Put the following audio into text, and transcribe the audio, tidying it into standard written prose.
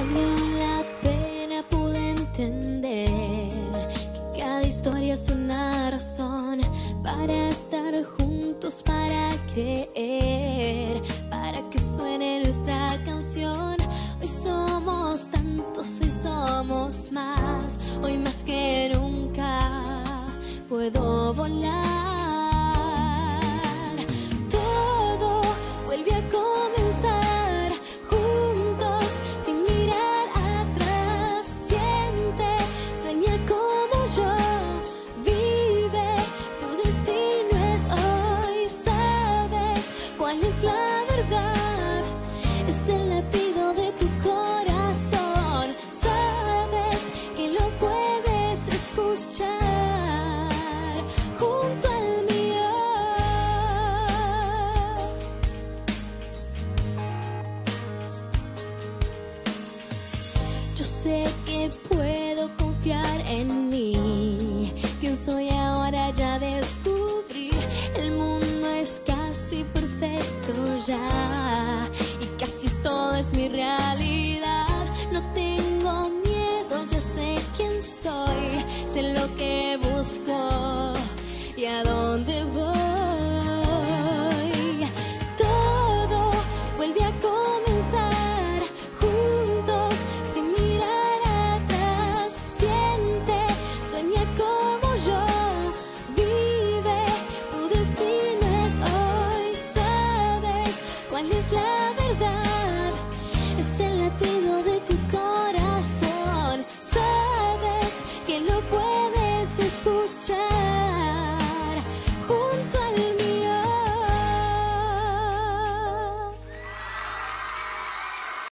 Valió la pena, pude entender que cada historia es una razón para estar juntos, para creer, para que suene nuestra canción. Hoy somos tantos, hoy somos más, hoy más que nunca puedo volar. Todo vuelve a comenzar juntos, sin mirar atrás. Siente, sueña como yo, vive, tu destino es hoy. Sabes cuál es la verdad, es el latido de tu corazón. Sabes que lo puedes escuchar junto al mío. Yo sé que puedo confiar en mí. Quién soy ahora ya descubrí. El mundo es casi perfecto ya, y casi todo es mi realidad. No tengo miedo, ya sé quién soy, sé lo que busco y a dónde voy. Todo vuelve a comenzar juntos, sin mirar atrás. Siente, sueña como yo, vive, tu destino es hoy. Sabes cuál es la verdad, es el latido de tu corazón. Sabes que lo puedes escuchar